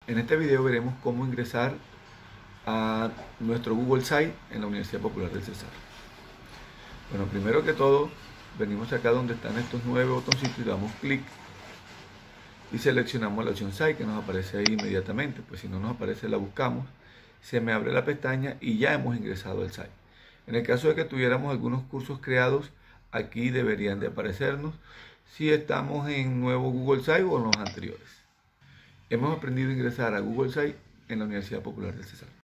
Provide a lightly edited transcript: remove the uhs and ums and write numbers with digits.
En este video veremos cómo ingresar a nuestro Google Site en la Universidad Popular del Cesar. Bueno, primero que todo, venimos acá donde están estos 9 botoncitos y damos clic y seleccionamos la opción Site que nos aparece ahí inmediatamente. Pues si no nos aparece, la buscamos, se me abre la pestaña y ya hemos ingresado al site. En el caso de que tuviéramos algunos cursos creados, aquí deberían de aparecernos si estamos en nuevo Google Site o en los anteriores. Hemos aprendido a ingresar a Google Site en la Universidad Popular del Cesar.